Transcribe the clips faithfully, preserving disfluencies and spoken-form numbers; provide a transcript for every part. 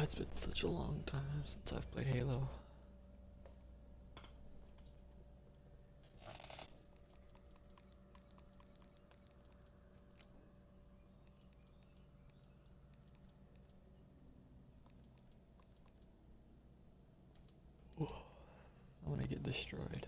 It's been such a long time since I've played Halo. I want to get destroyed.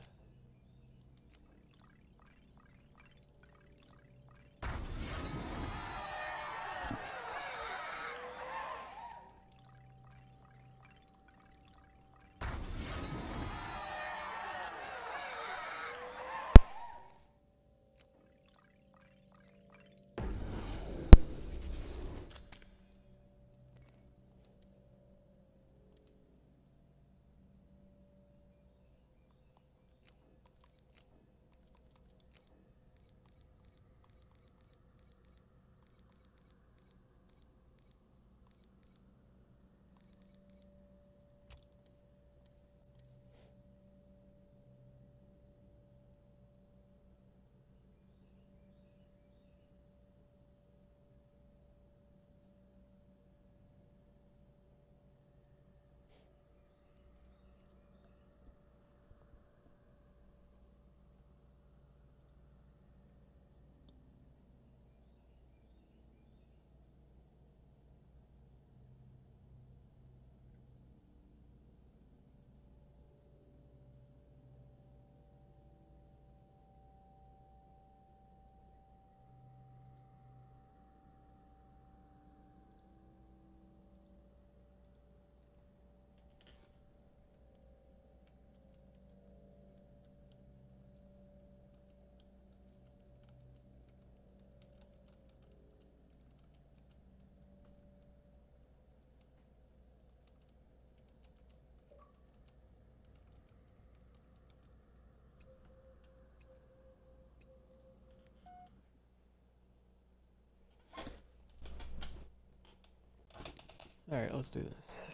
Alright, let's do this.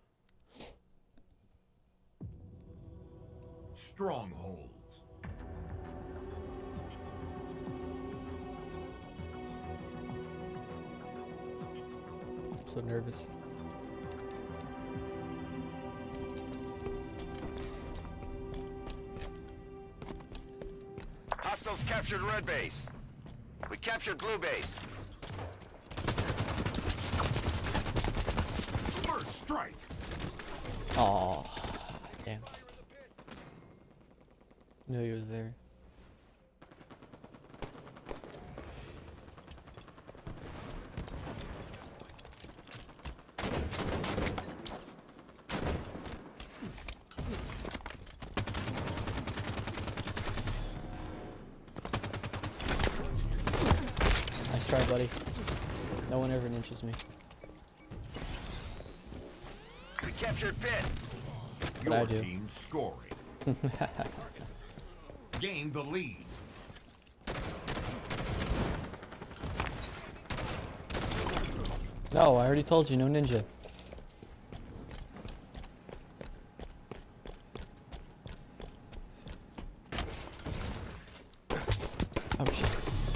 Strongholds. I'm so nervous. Hostiles captured red base. We captured blue base. First strike. Oh, damn. Knew he was there. Nice try, buddy. No one ever ninjas me. We captured pit. But I Your do. team scoring. Gain the lead. No, I already told you, no ninja. Oh shit.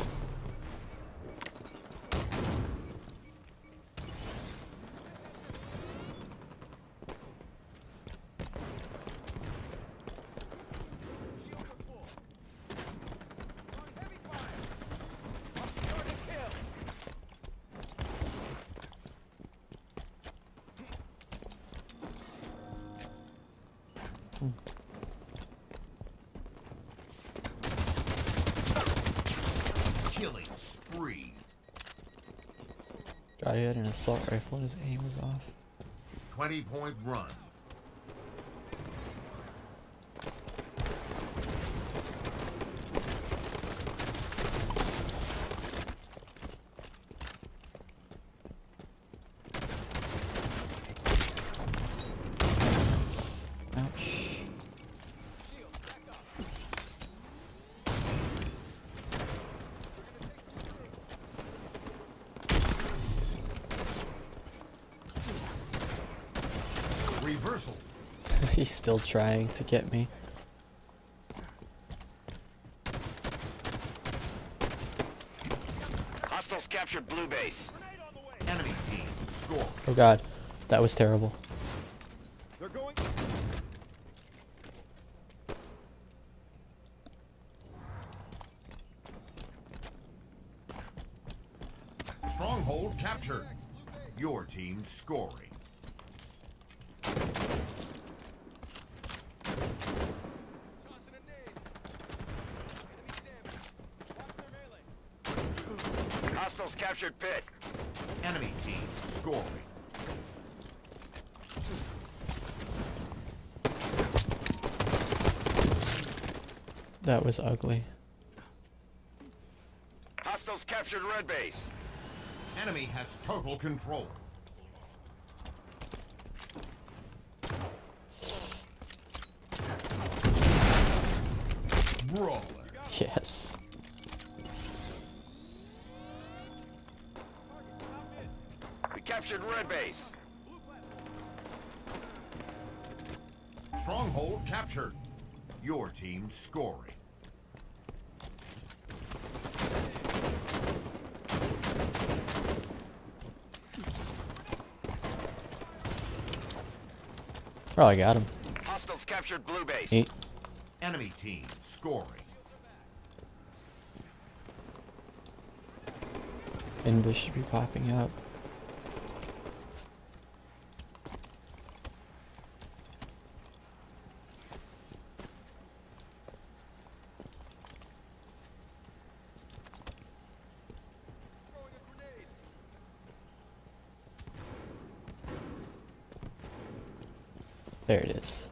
Killing spree. God, he had an assault rifle and his aim was off. twenty point run. Ouch. Reversal. He's still trying to get me. Hostiles captured blue base. Enemy team score. Oh god. That was terrible. They're going. Stronghold captured. Your team scoring. Hostiles captured pit. Enemy team scoring. That was ugly. Hostiles captured red base. Enemy has total control. Brawler. Yes. We captured red base. Stronghold captured. Your team scoring. Probably got him. Hostiles captured blue base. Eight. Enemy team scoring. Invis should be popping up. There it is.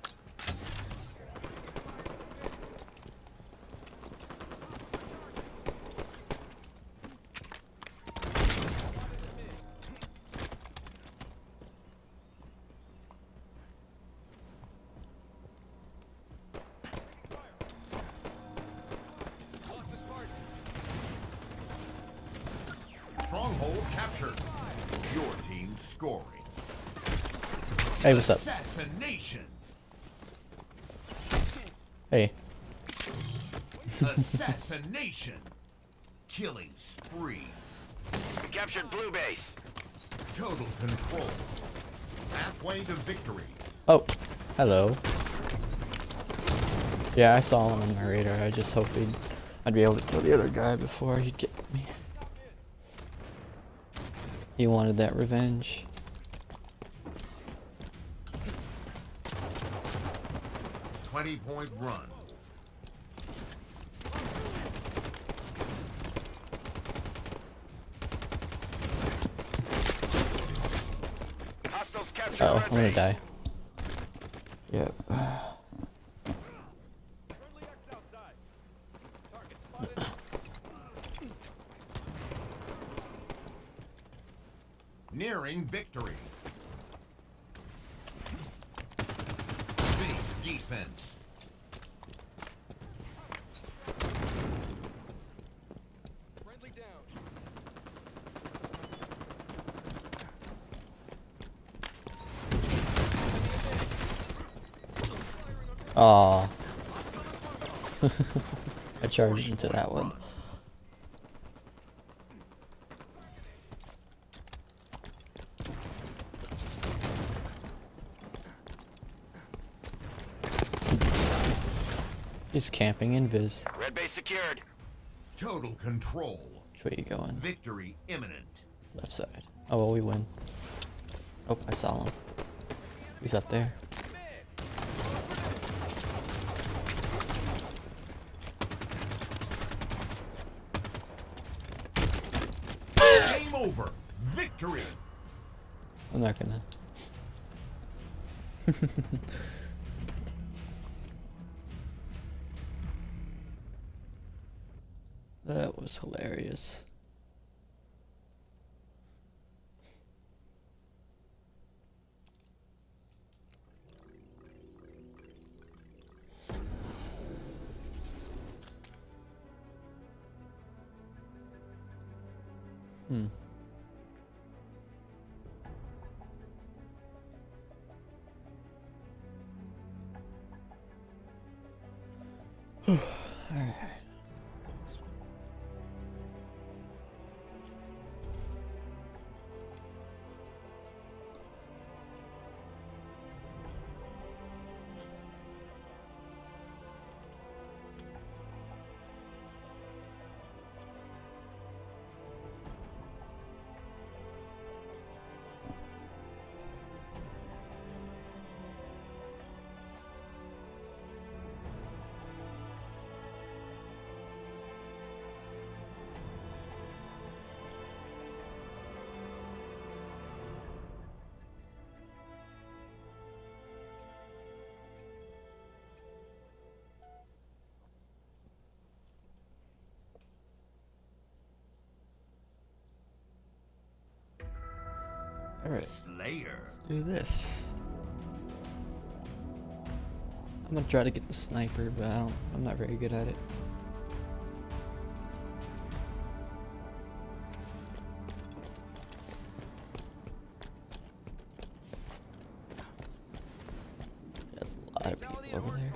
Stronghold captured. Your team scoring. Hey, what's up? Assassination. Hey. Assassination. Killing spree. We captured blue base. Total control. Halfway to victory. Oh, hello. Yeah, I saw him on my radar. I just hoped he'd, I'd be able to kill the other guy before he'd get me. He wanted that revenge. twenty point run. Hostiles captured Uh oh, red I'm gonna base. die. Yep. Friendly X outside. Target spotted. Nearing victory. Base defense. Friendly down. Aw. I charged into that one. He's camping invis. Red base secured. Total control. Which way you going? Victory imminent. Left side. Oh well, we win. Oh, I saw him. He's up there. Game over. Victory. I'm not gonna. That was hilarious. Hmm. All right. Alright, Slayer. do this. I'm gonna try to get the sniper, but I don't, I'm not very good at it. There's a lot of people over there.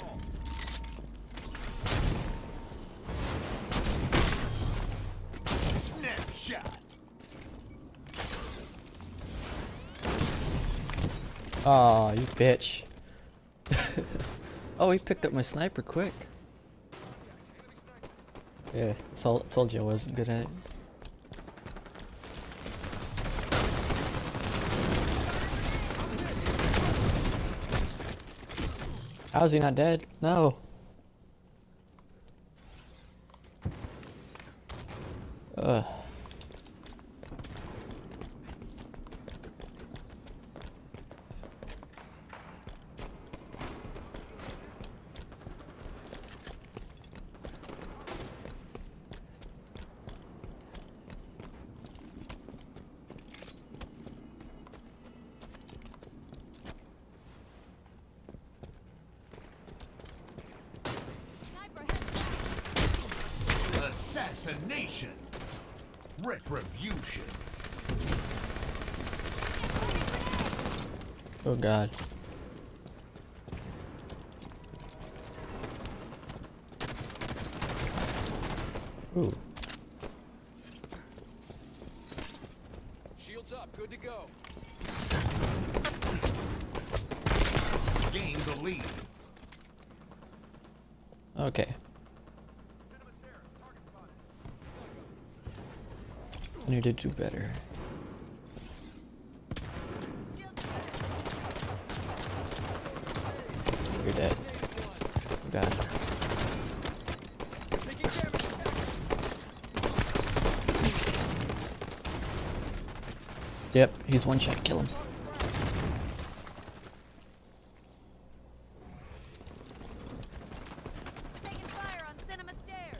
Snapshot. Aw, you bitch. Oh, he picked up my sniper quick. Yeah, I told you I wasn't good at it. How is he not dead? No. Ugh. Assassination. Retribution. Oh god. Ooh. Shields up, good to go. Gain the lead. Okay. I need to do better. You're dead. Oh god. Yep, he's one shot. Kill him. Taking fire on cinema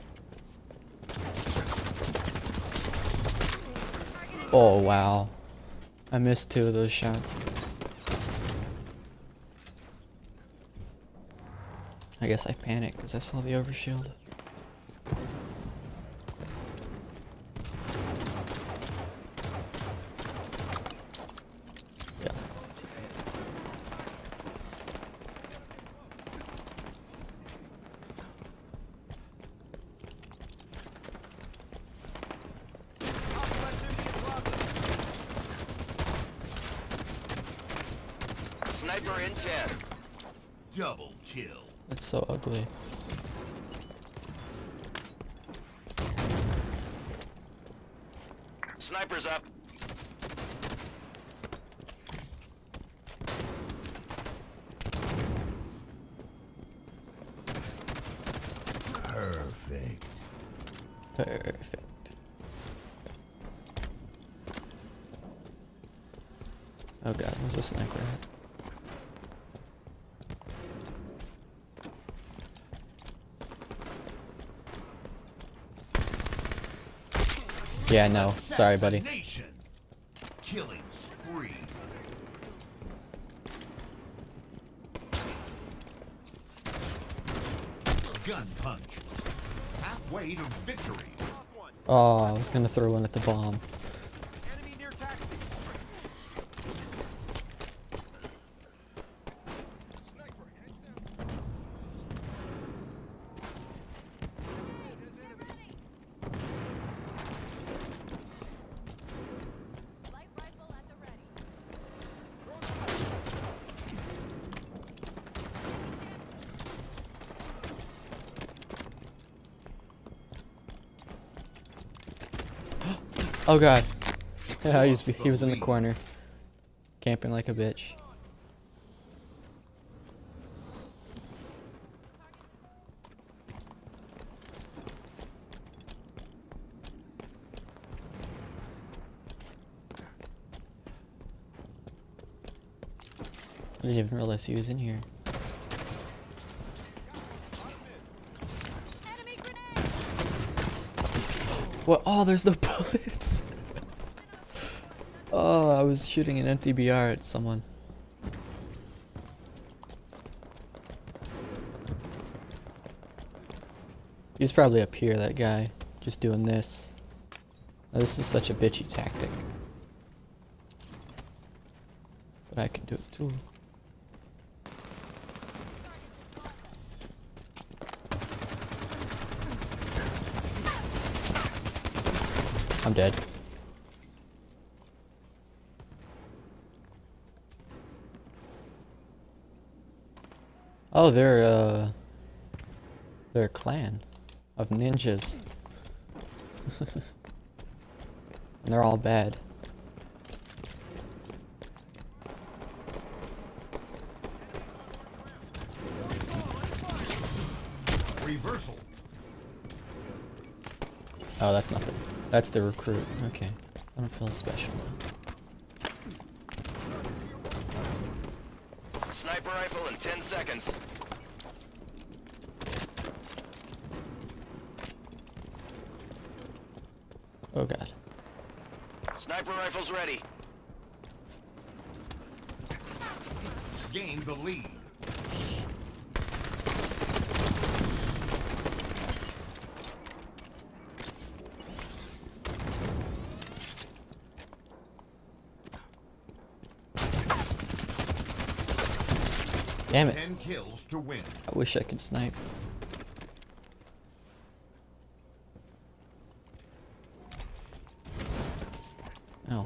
stairs. Oh wow. I missed two of those shots. I guess I panicked because I saw the overshield. Yeah. Sniper in ten. Double kill. That's so ugly. Sniper's up. Perfect. Perfect. Oh god, where's the sniper at? Yeah, no. Sorry, buddy. Assassination. Killing spree. Gun punch. Halfway to victory. Oh, I was gonna throw one at the bomb. Enemy near taxi. Sniper, hands down. There's enemies. Light rifle at the ready. Oh god. Yeah, he was, he was in the corner. Camping like a bitch. I didn't even realize he was in here. Enemy grenade. What? Oh, there's the bullets. Oh, I was shooting an empty B R at someone. He's probably up here, that guy, just doing this. Now, this is such a bitchy tactic. But I can do it too. I'm dead. Oh, they're uh they're a clan of ninjas. And they're all bad. Reversal. Oh, that's not the that's the recruit. Okay. I don't feel special. Sniper rifle in ten seconds. Oh god. Sniper rifle's ready. Gain the lead. Damn it. Ten kills to win. I wish I could snipe. Oh.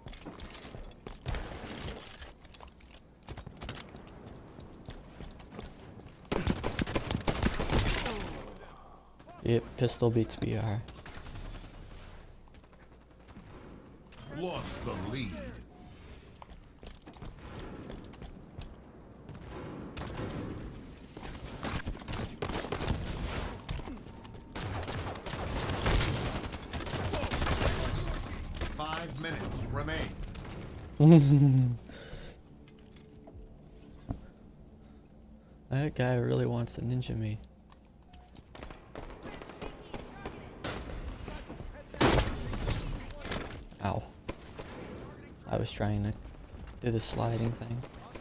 Yep, pistol beats B R. Lost the lead. Five minutes remain. That guy really wants to ninja me. Ow. I was trying to do the sliding thing.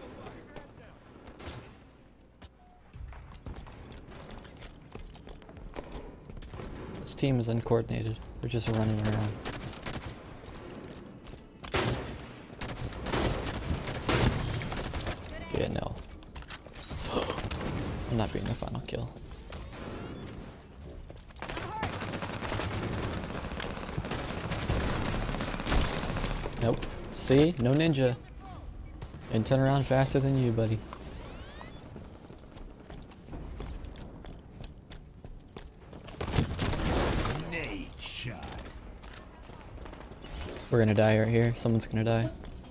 This team is uncoordinated. They're just running around. Yeah, no. I'm not being the final kill. Nope. See? No ninja. And turn around faster than you, buddy. Nade shot. We're gonna die right here. Someone's gonna die.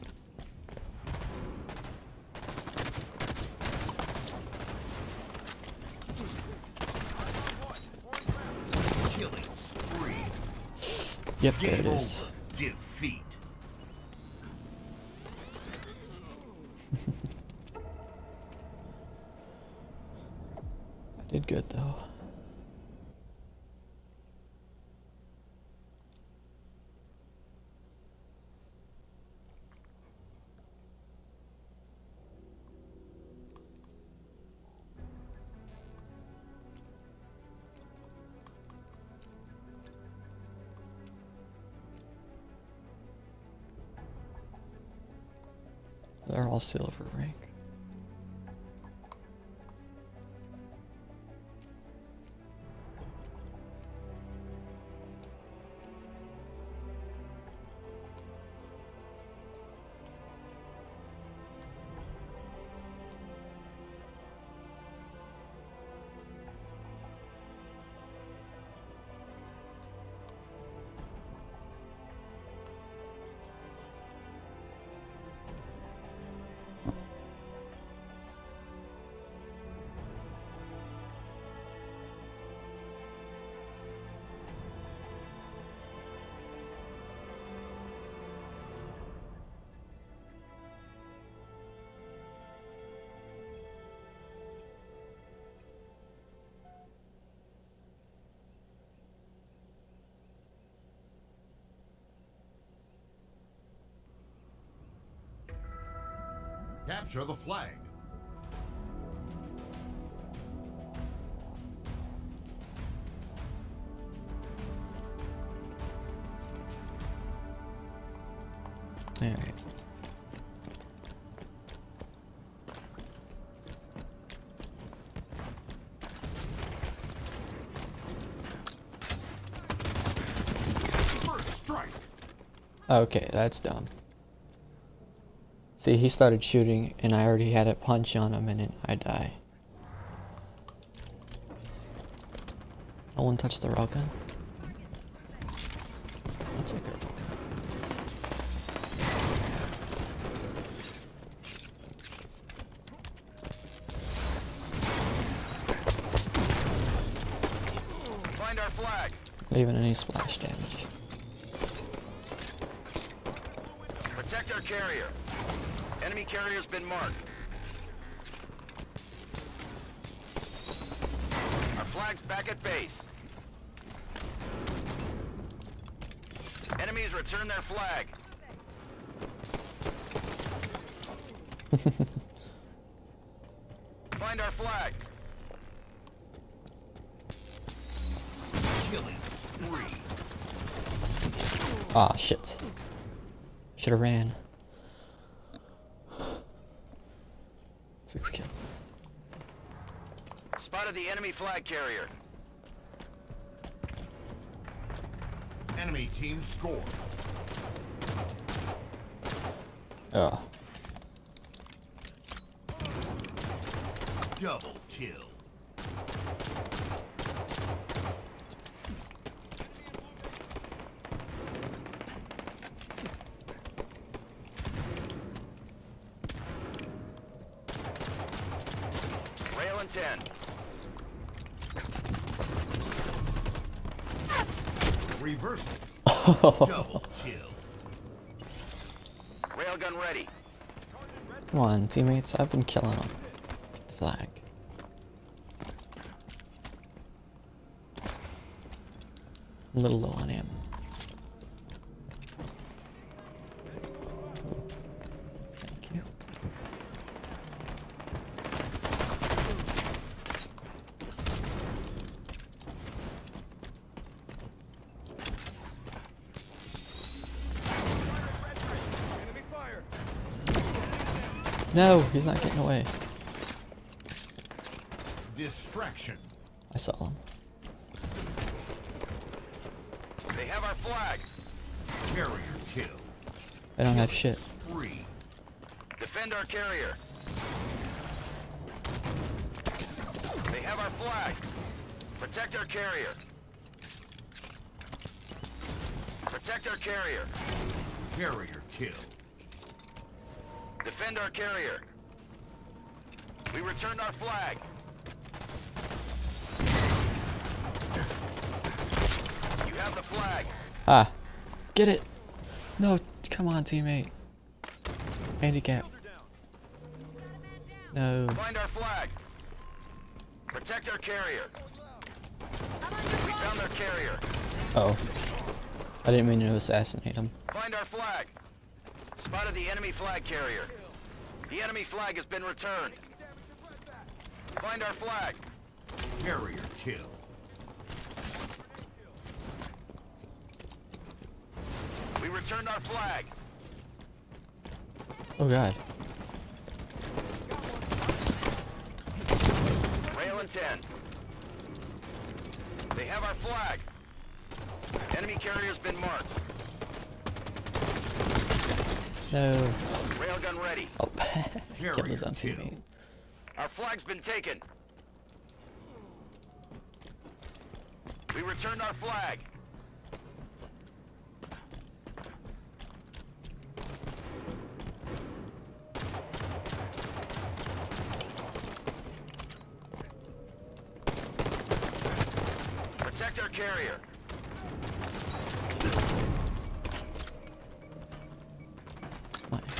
Killing spree. Yep, there it Game is. over. Defeat. I did good though. They're all silver rank. Capture the flag. Alright. First strike. Okay, that's dumb. See, he started shooting, and I already had a punch on him, and then I die. No one touched the railgun? I'll take it. Find our flag. Not even any splash damage. Protect our carrier. Enemy carrier's been marked. Our flag's back at base. Enemies return their flag. Find our flag. Killing spree. Ah, shit. Should have ran. Six kills. Spotted the enemy flag carrier. Enemy team score. Oh. Double kill. Rail and ten. Reversal. Double kill. Railgun ready. Come on, teammates. I've been killing them. Get the flag. I'm a little low on ammo. Thank you. Enemy fire. No, he's not getting away. Distraction. I saw him. They have our flag. Carrier kill. I don't have shit. Spree. Defend our carrier. They have our flag. Protect our carrier. Protect our carrier. Carrier kill. Defend our carrier. We returned our flag. You have the flag. Ah. Get it. No, come on, teammate. Handicap. No. Find our flag. Protect our carrier. We found their carrier. Uh oh. I didn't mean to assassinate him. Find our flag. Spotted the enemy flag carrier. The enemy flag has been returned. Find our flag. Carrier kill. We returned our flag. Oh god. Rail and ten. They have our flag. Enemy carrier's been marked. No. Railgun ready. Oh, kill his own Carrier teammate. Our flag's been taken. We returned our flag. Protect our carrier. Come on.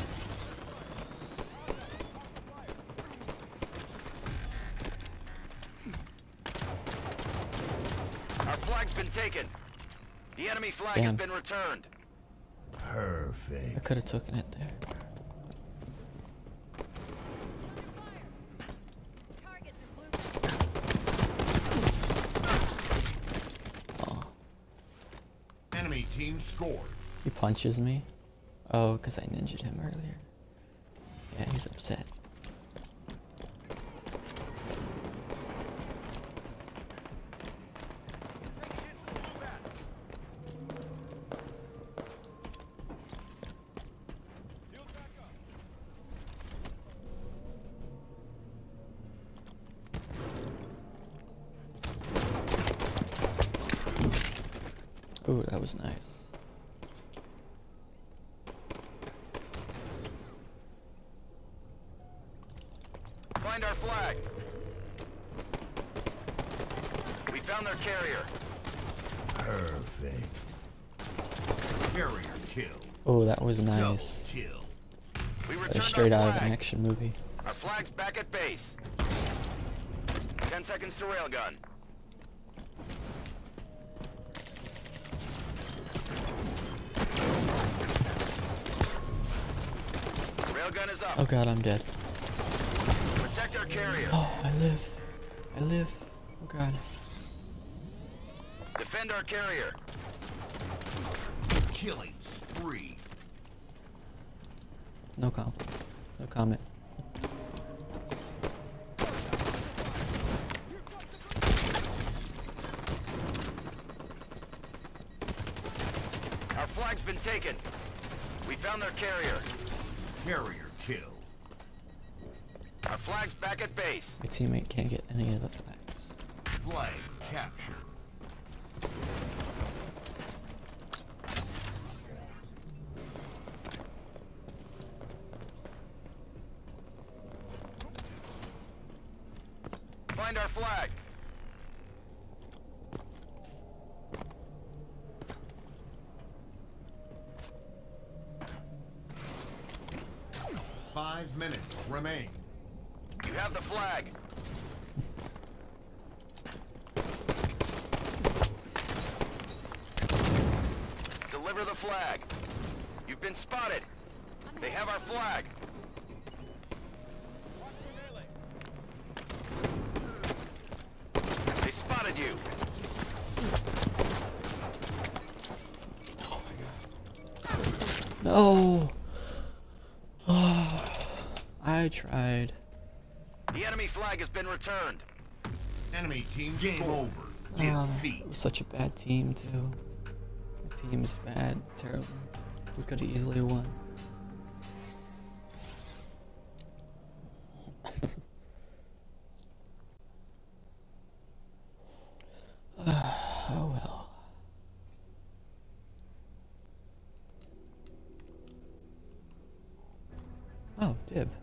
Our flag's been taken. The enemy flag has Damn. been returned. I Perfect. could have taken it there. team scored. He punches me. Oh, because I ninja'd him earlier. Yeah, he's upset. Ooh, that was nice. Find our flag. We found their carrier. Perfect. Carrier kill. Oh, that was Double nice. kill. We That returned was straight our out of flag. an action movie. Our flag's back at base. Ten seconds to railgun. Railgun is up. Oh god, I'm dead. Protect our carrier. Oh, I live. I live. Oh god. Defend our carrier. Killing spree. No comment. No comment. Our flag's been taken. We found their carrier. Carrier kill. Our flag's back at base. My teammate can't get any of the flags. Flag captured. Find our flag. Five minutes remain. You have the flag. Deliver the flag. You've been spotted. They have our flag. They spotted you. No! Oh, I tried. The enemy flag has been returned. Enemy team game over. Oh, Defeat. it was such a bad team, too. The team is bad, terrible. We could have easily won. Oh well. Oh, Dib.